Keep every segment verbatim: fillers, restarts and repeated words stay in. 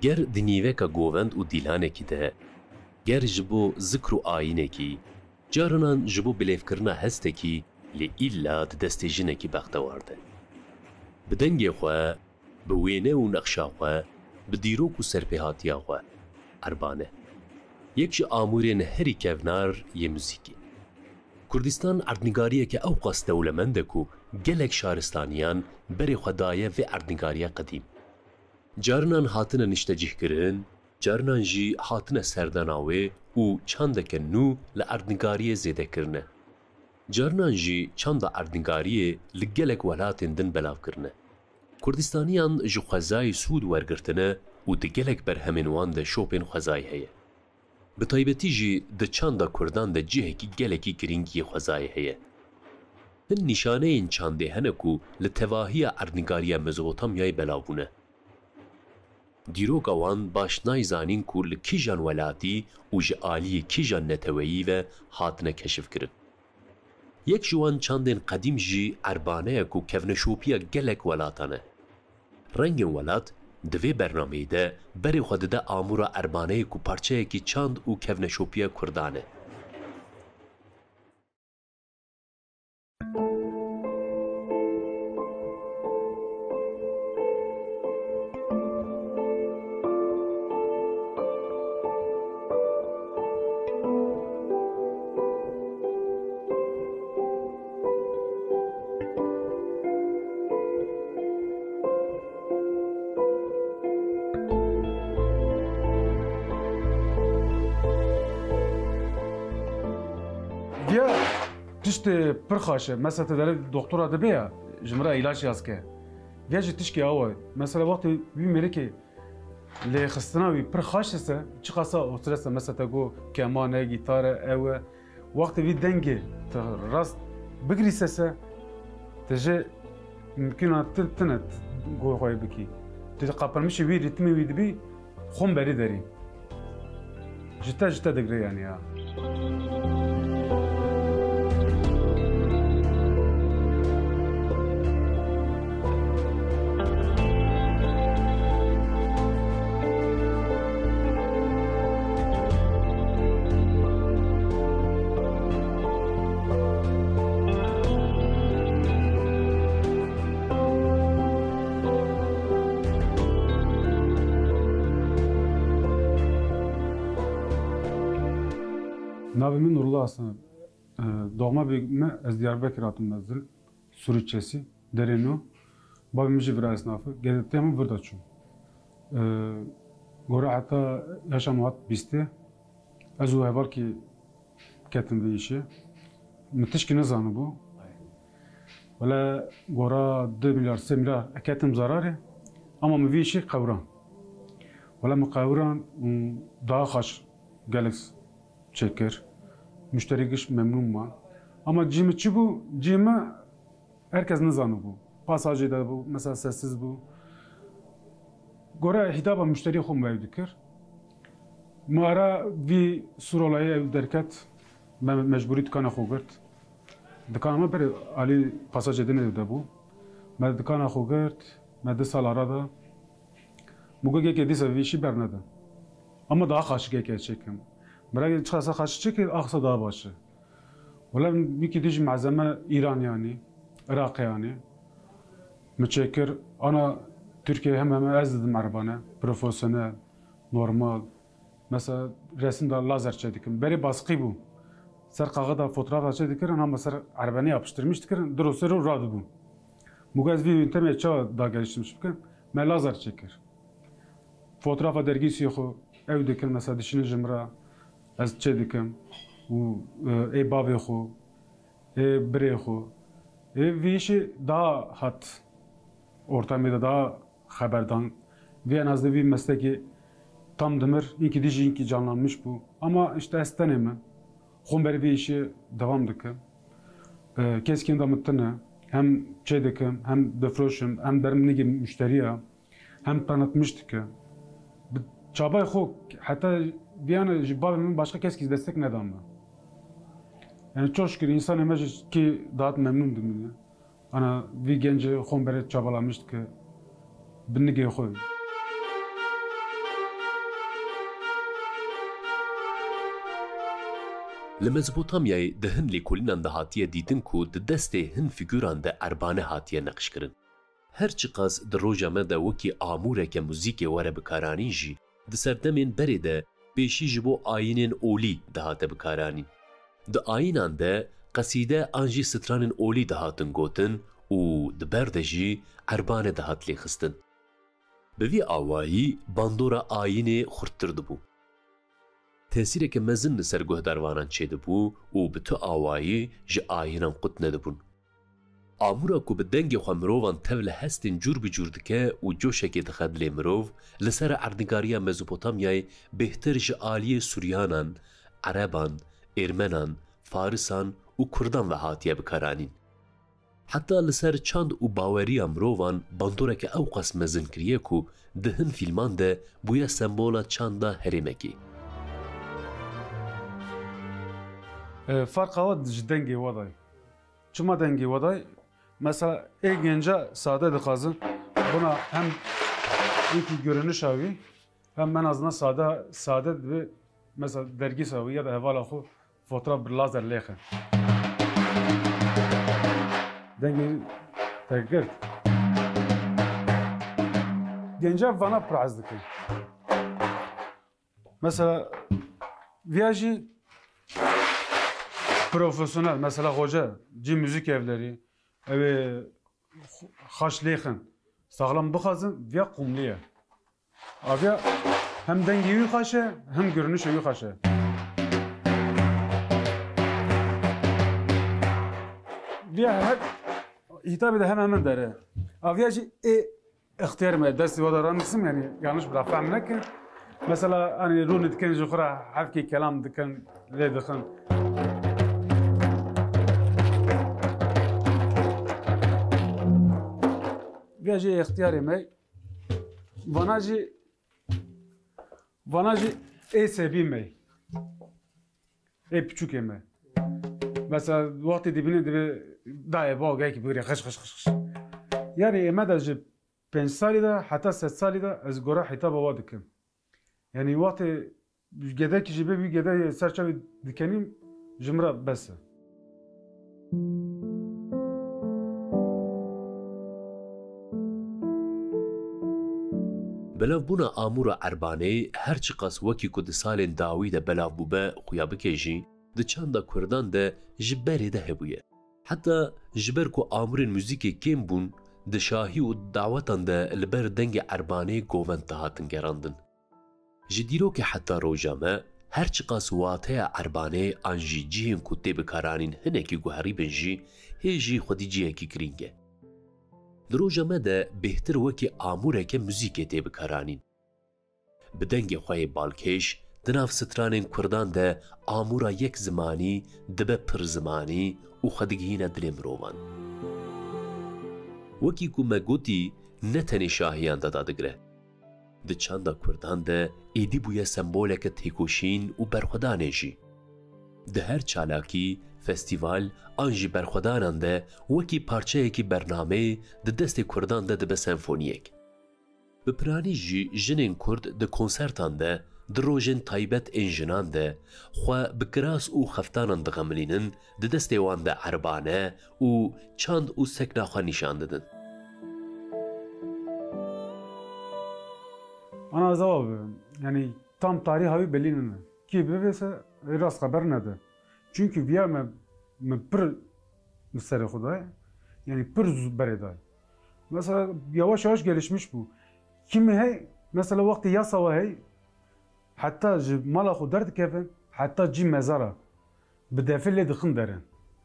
ger dinîveka govend û dîlanekî de, ger ji bo zikr û ayînekî, carinan ji bo bilêvkirina hestekî lê îlla di destê jinekî bextewar de. Bi dengê xwe, bi wêne û nexşa xwe, bi dîrok û serpêhatiya xwe, erbane. Yek ji amûrên herî kevnar yê muzîkî. Kurdistan erdnîgariyeke ew qas dewlemend e ku gelek şaristaniyan berê xwe daye vê erdnîgariya qedîm. Carinan hatine niştecihkirin, carinan jî hatine serdana wê û çandeke nû li erdnîgariyê zêdekirine. Carinan jî çanda erdnîgariyê li gelek welatên din belavkirine. Kurdistaniyan ji xwezayê sûd wergirtine û di gelek berhemên wan de şopên xwezayê heye. Bi taybetî jî di çanda Kurdan de cihekî gelekî giringiyê xwezayê heye. Hin nîşaneyên çandê hene ku li tevahiya erdnîgariya Mezopotamyayê belav bûne. Dîroka wan baş nayzanîn ku li kîjan welatî û ji aliyê kîjan neteweyî ve hatine keşifkirin. Yek ji wan çandên qedîm jî erbane ye ku kevneşopiya gelek welatan e. Rengên welat di vê bernameyê de berê xwe dide amûra erbaneyê ku parçeyekî çand û kevneşopiya Kurdan e. Tiştê pir xweş e, mesela te derê doktora dibe ya, ji min re îlaç yazke. Ya ji tişkî awe, mesela wextê wî mêrekê lêxistina wî pir xweş ise, çi qasa stres e, mesela te got keman e, gîtar e, ew e, wextê wî dengê te rast bigirîse se, te jê mimkîna tune goy xwe bikî. Tu qapirmişî wî rîtmê wî dibî, xwe berî derî. Ji te ji te digre yani ya. Navê min Nurullah Hasan. Doğma me ez Diyarbakır hatım mezil. Suriçesi, derê nû. Bavê min jî vira esnafı. Gedetiyê min vir de çûm. Gora heta yaşa min hat bîstê. Ez û hevalkî ketim vê îşê. Min tişkî nizanibû. Wele gora du milyar sê milyar ketim zararê. Ama min vê îşê qewran. Wele min qewran daha xweş gelek çekir. Müşteri giş memnun man. Ama cimi çi bu? Cimi herkes nizanı bu. Pasajı da bu. Mesela sessiz bu. Gora hitaba müşteri xum ev dikir. Mara vi surolayı ev derket. Ben mecburi dükana xo girt. Dükkanıma beri ali pasaj edin evde bu. Ben dükana xo girt. Ben de sal arada. Muga geke dise vi işi bernede. Ama daha kaşı geke çekim. برای چخصه خواهش چه که آخصه دار باشه ولی میکی دیج معظمه ایرانیانی عراقیانی متشکر انا Türkiye hem hem az dedim arabana profesyonel normal mesela resimde lazer çekiyorum beri baskı bu ser kağıda fotoğraf çekiyorum ama ser arabana yapıştırmıştık drosero radı bu mugaz bir yöntemi çağ da geliştirmiş bakın ben lazer çeker fotoğrafa dergisi yok evdeki mesela dişini cimra az çekiyorum bu e bavı xo e bre xo e bir işi daha hat ortamda daha haberdan ve en azından bir mesleki tam demir iki dişi iki canlanmış bu ama işte esteneme Xomber bir işi devam dikim e, keskin damitine hem çedikim hem defroşum hem derimli gibi müşteriye hem tanıtmıştık çabay xo hatta bir yana jibabimin başka keskiz destek neden mi? Yani çok şükür insan emeci ki daha memnundum ya. Ana bir genci Xomber'e çabalamıştı ki binni giye koy. Li Mezopotamyayê di hin lêkolînan de hatiye dîtin ku di destê hin fîgûran de erbane hatiye neqşkirin. Her çi qas di roja me de wekî amûreke muzîkê were bikaranîn jî, di ser demên berê de pêşî ji bo ayînên olî dihate bikaranîn. Di ayînan de qesîde an jî stranên olî dihatin gotin û di ber de jî erbane dihat lêxistin. Bi vî awayî bandora ayînê xurttir dibû. Tesîreke mezin li ser guhdarvanan çêdibû û bi tu awayî ji ayînan qut nedibûn. Amûra ku bi dengê xwe mirovan tev li hestên cûr bi cûr dike û coşekê dixe dilê mirov, li ser erdnigariya Mezopotamyayê bêhtir ji aliyê Suryanan, Ereban, Êrmenan, Farisan û Kurdan ve hatiye bikaranîn. Heta li ser çand û baweriya mirovan bandoreke ew qas mezin kiriye ku di hin fîlman de bûye sembola çanda herêmekê. Farqa wa ji dengê we dayê. Çima dengê we dayê? Mesela ê genca sade dixwazin buna hem ilkî görünüşa wî hem en azından sade sade ve mesela dergîsa wî ya da hevala xwe fotoğraf bir lazer lêxe. Dengê tegirt. Genca vana pir hez dike. Mesela viya jî profesyonel, mesela hoca, cî müzik evleri, ev xaş lêxin, sağlam bixwazin, viya qumlî ye. Aviya hem dengê wî xweş e, hem görünüşê wî xweş e. Viya her hitabê de hemen hemen dere. Aviya jî ê ixtiyar me destê we de ranixim, yani yanlış bila fehm nekin. Mesela hani rûnê dikin ji xwe re hevkê kelam dikin, lê dixin. Viya jî ixtiyarê me, vana jî vana jî ê sebî me, ê piçûkê me. Mesela wextê dibîne dibe dayê bawgekî bigire xış xış xış xış. Yani ême de ji pênc salî de heta sed salî de ez gora hitaba we dikim. Yani wextê gedekî ji bê wî gedeyê serçavê dikenîm ji min re bes e. Belavbûna amûra erbanê her çi qas wekî ku di salên dawî de belav bûbe xuya bike jî, di çanda Kurdan de ji berê de hebûye. Heta ji ber ku amûrên muzîkê kêm bûn, di şahî û dawetan de li ber dengê erbanê govend dihatin gerandin. Ji dîrokê heta roja me, her çi qas wateya erbanê an jî cihên ku tê bikaranîn hinekî guherî bin jî, hê jî xwedî cihekî girîng e. Di roja me de bêhtir wekî amûreke muzîkê tê bikaranîn. Bi dengê xwe yê balkêş, di nav stranên Kurdan de amûra yek zimanî dibe pir zimanî û xwe digihîne dilê mirovan. Wekî ku me gotî, ne tenê şahiyan de dadigire. Di çanda Kurdan de êdî bûye semboleke têkoşîn û berxwedanê jî. Di her çalakî, festîval an jî berxwedanan de wekî parçeyekî bernameyê di destê Kurdan de dibe senfoniyek. Bi piranî jî jinên Kurd di konsertan de, di rojên taybet ên jinan de xwe bi kiras û xeftanan dixemilînin, di destê wan de erbane û çand û sekna xwe nîşan didin. Ana cevap yani tam tariha wî belî nine. Kî bivêse rast xeber nede. Çünkü viya me me pir li serê xwe daye, yani pir berê daye. Mesela yavaş yavaş gelişmiş bu. Kimi hey, mesela wextê yasa we hey, heta ji mala xwe derdikevin, heta cî mezara bi defê lê dixin derin.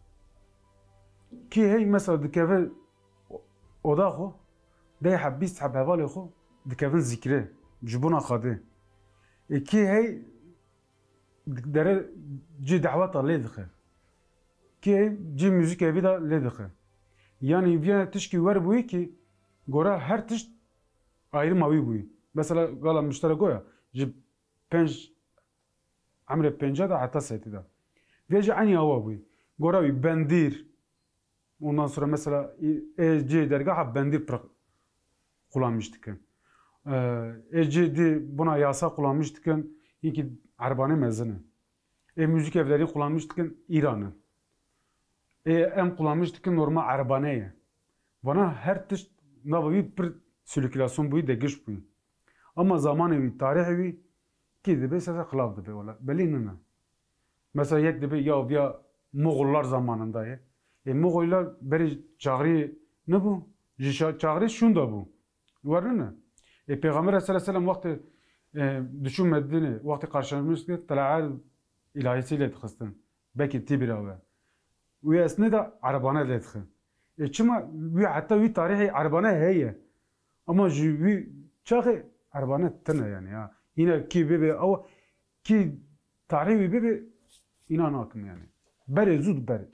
Kî hey mesela dikeve oda xwe, dê heb bîst heb hevalê xwe dikevin zîkrê, ji bona xwedê. E kî hey dere cî deweta lê dixe. Kî hey cî müzik evî de lê dixe. Yani viya tişkî wer bûyî ki gora her tişt ayrıma wî bûyî. Mesela gala müştere goya ji pênc emrê pênca da heta setî de. Viya jî enî awa bûyî. Gora wî bendîr. Ondan sonra mesela ê cê dergaha bendîr pir kullanmış dikin. Ê cê dî buna yasa kullanmış dikin. İki erbanê mezin e. E, müzik evleri kullanmıştık İran'ın. E, em kullanmıştık normal arabaneye. Bana her tişt nabavi bir sirkülasyon buyu degiş buyu. Ama zaman evi, tarih evi ki de be sese kılav de be ola. Belinine. Mesela yek de be ya ya Moğollar zamanında ye. E Moğollar beri çağrı ne bu? Jişa çağrı şunda bu. Var mı? E Peygamber sallallahu aleyhi ve sellem vakti e, düşünmediğini, vakti karşılaşmıştı, tala'al ilahisiyle tıkıstın. Belki tibira ve. Ve esne de arabana ile tıkın. E çima hatta bir tarihi arabana heye. Ama bir çağı arabana tane yani ya. Yine ki bebe ama ki tarihi bebe inan akım yani. Beri zud beri.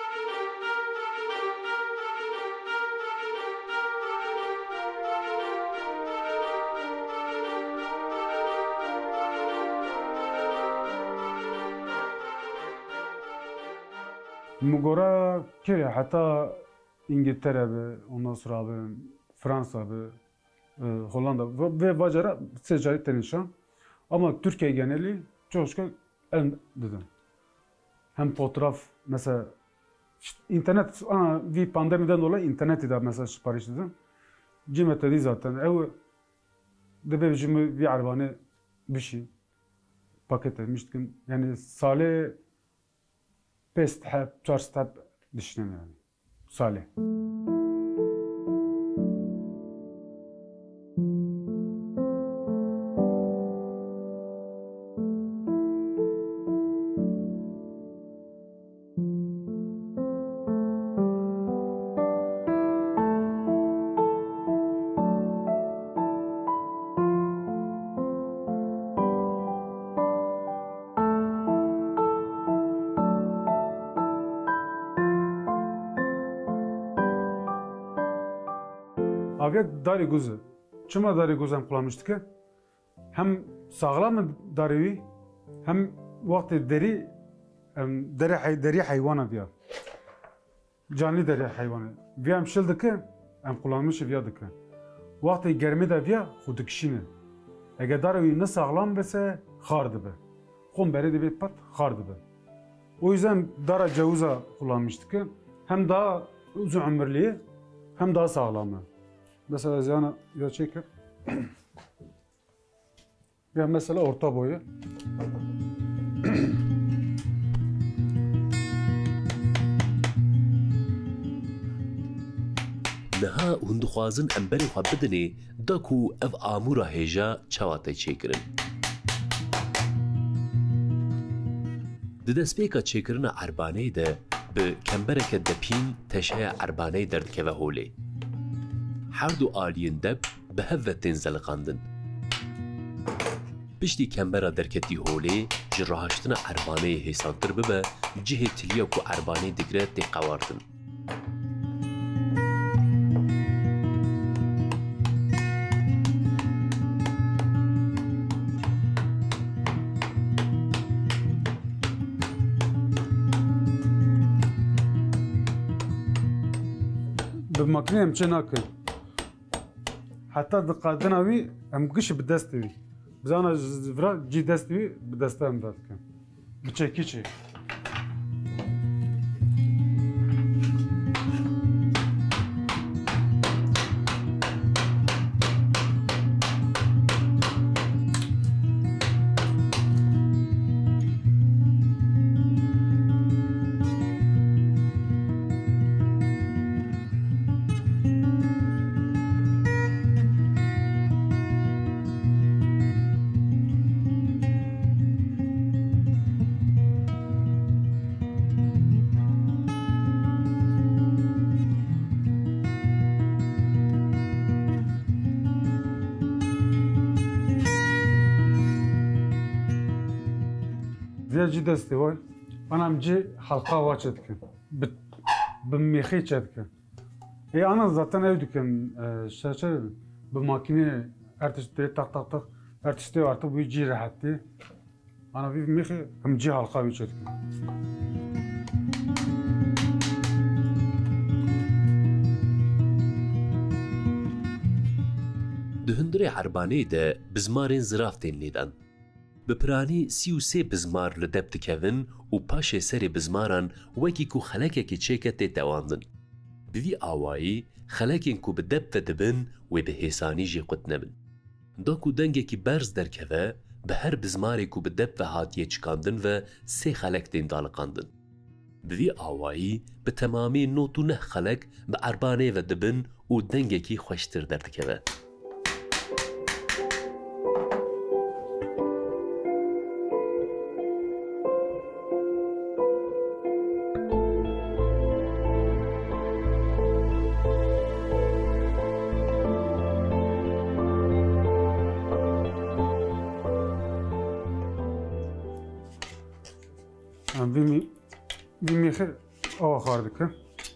Mugora kere hatta İngiltere be, ondan sonra be, Fransa be, e, Hollanda ve, ve Bacara seçeri tenişan. Ama Türkiye geneli çok şükür en dedim. Hem fotoğraf mesela işte internet ana bir pandemiden dolayı interneti de mesela sipariş dedim. Cimet dedi zaten ev de bevcimi bir arabane bir şey paket etmiştim. Yani Salih Pest hep, çarşı hep düşünüyorum yani. Salih. Avya dari guzu. Çima dari guzan kullanmıştık. Hem sağlam dari hem vakti deri deri hay deri hayvana diyor. Canlı deri hayvanı. Ve hem şildik hem kullanmış viyadık. Vakti germi de viya xudikşine. Eğer dari ne sağlam bese xardı be. Xon beri de bir pat xardı be. O yüzden dara cevuza kullanmıştık. Hem daha uzun ömürlüğü hem daha sağlamı. Mesela ziyana ya çeker. Ya mesela orta boyu. Neha hunduxwazin emberê xwe bidinê da ku ev amûra hêja çawa tê çêkirin. Di destpêka çêkirina erbaneyê de bi kembereke depîn teşeya erbaneyê derdikeve holê. Her du aliyên deb bi hev ve tên zeliqandin. Piştî kembera derketî holê ji rahaştina erbaneyê hêsantir bibe, cihê tiliya ku erbaneyê digire tê qewartin. Bi makinê em çê nakin. Hatta diqatina wî em gişî bi destê wî. Bizana vira cî dest wî bi desta em dadikin. Bi çekî çê. Via cî destê wê, ana em cî halqa wa çê dikin. Bi bi mêxê çê dikin. Ê ana zaten ew dikin, şeçe bi makînê her tiştê tak tak tak her tiştê artık wî cî rehetî. Ana vî mêxê em cî halqa wî çê dikin. Di hundirê erbaneyê de bi zimanên zirav tên lêdan. bi piranî sî û sê bizmar li deb dikevin û paşê serê bizmaran wekî ku xelekekê çêke tê tewandin. Bi vî awayî xelekên ku bi deb ve dibin wê bi hêsanî jî qut nebin. Da ku dengekî berz derkeve, bi her bizmarê ku bi deb ve hatiye çıkandin ve sê xelek tên daliqandin. Bi vî awayî bi temamî not û neh xelek bi erbanê ve dibin û dengekî xweştir derdikeve. Vî mêxir awa xwar dike.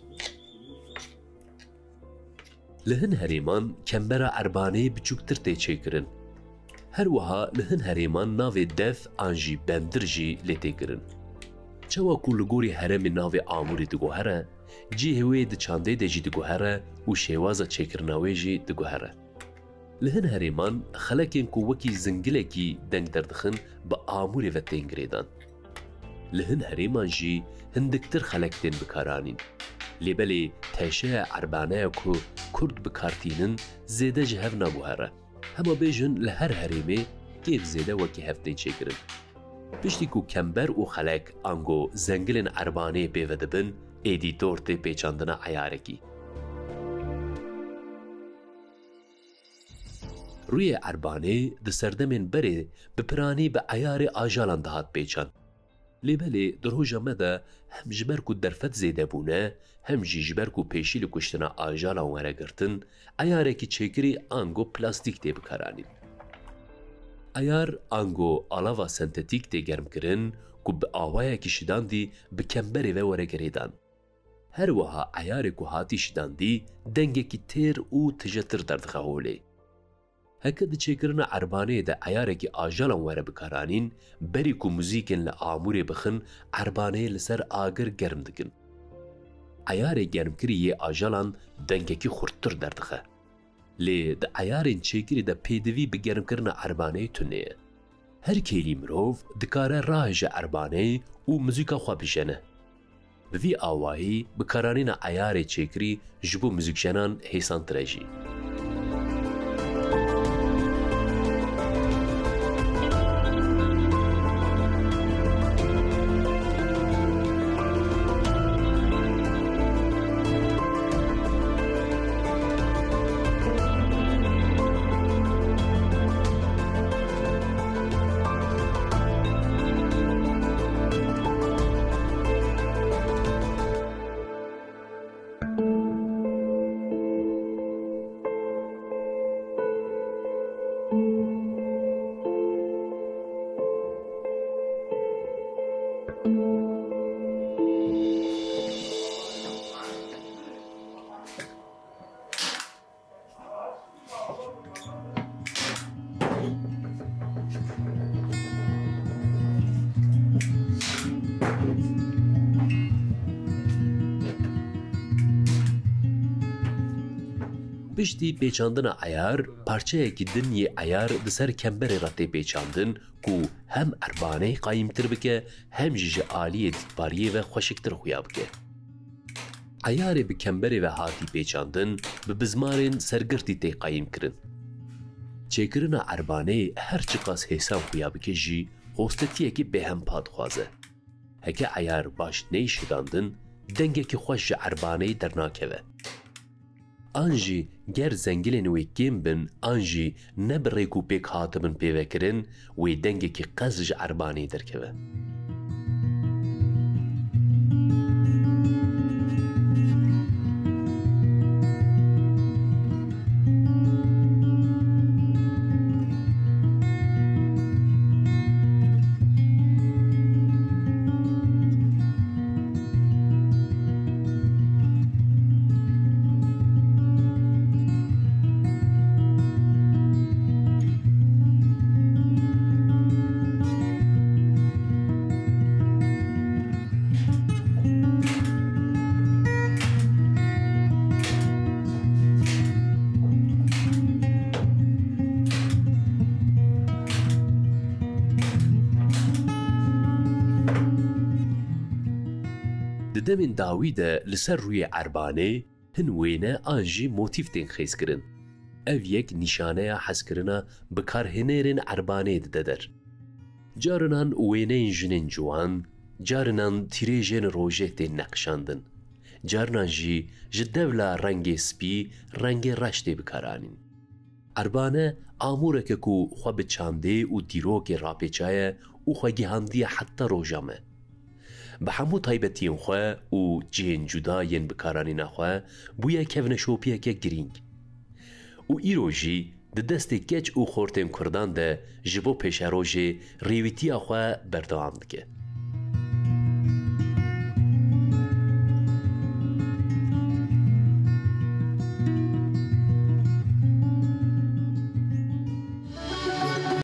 Li hin herêman kembera erbaneyê biçûktir tê çêkirin. Her wiha li hin herêman navê dev an jî bendir jî lê tê kirin. Çawa ku li gorî herêmê navê Amûrê diguhere, cihê wê di çandê de jî diguhere û şêwaza çêkirina wê jî diguhere. Li hin herêman xelekên ku wekî zingilekî deng derdixin bi Amûrê ve tên girêdan. Li hin herêman jî hindiktir xelek tên bikaranîn. Lêbelê teşeya erbaneya ku Kurd bikartînin zêde ji hev naguhere. Hema bêjin li her herêmê kêf zêde wekî hev tên çêkirin. Piştî ku kember û xelek ango zengilên erbaneyê pê ve dibin, êdîtor tê pêçandina eyarekî. Rûyê erbanê di serdemên berê bi piranî bi eyarê ajalan dihat pêçan. Lêbelê di roja me de hem ji ber ku derfet zêde bûne, hem jî ji ber ku pêşî li kuştina ajalan weregirtin, eyarekî çêkirî ango plastîk tê bikaranîn. Eyar ango alava sentetîk tê germkirin ku bi awayekî şidandî bi kemberê ve weregirêdan. Her wiha eyarê ku hatî şidandî dengekî têr û tijetir derdixe holê. Heke di çêkirina erbaneyê de eyarekî ajalan were bikaranîn, berî ku muzîkên li Amûrê bixin, erbaneyê li ser agir germ dikin. Eyarê germkirî yê ajalan dengekî xurttir derdixe. Lê di eyarên çêkirî de pêdivî bi germkirina erbaneyê tune ye. Her kêlî mirov dikare rahêje erbaneyê û muzîka xwe bijene. Bi vî awayî bikaranîna eyarê çêkirî ji bo muzîkjenan hêsantir e jî. Piştî pêçandina eyar, parçeyekî din yê eyar di ser kemberê re tê pêçandin ku hem erbaneyê qayîmtir bike, hem jî ji aliyê dîtbariyê ve xweşiktir xuya bike. Eyarê bi kemberê ve hatî pêçandin, bi bizmarên sergirtî tê qayîm kirin. Çêkirina erbaneyê her çi qas hêsan xuya bike jî hostetiyekî bêhempa dixwaze. Heke eyar baş ney şidandin, dengekî xweş ji erbaneyê dernakeve. An jî ger zengilên wê kêm bin, an jî ne bi rêk û pêk hatibin pêvekirin, wê dengekî qez ji erbaneyê derkeve. Di demên dawî de li ser rûyê erbanê hin wêne an jî motîftên xêzkirin. Ev yek nîşaneya hezkirina bikarhênêrên erbanê dide der. Carinan wêneyên jinên ciwan, carinan tîrêjên rojê tên neqşandin. Carinan jî ji dewla rengê spî rengê reş tê bikaranîn. Erbane amûreke ku xwe bi çandê û dîrokê rapêçaye û xwe gihandiye heta roja me. Bi hemû taybetiyên xwe û cihên cuda yên bikaranîna xwe bûye kevneşopiyeke girîng. û îro jî di destê keç û xortên Kurdan de ji bo pêşerojê rêwîtiya xwe berdewam dike.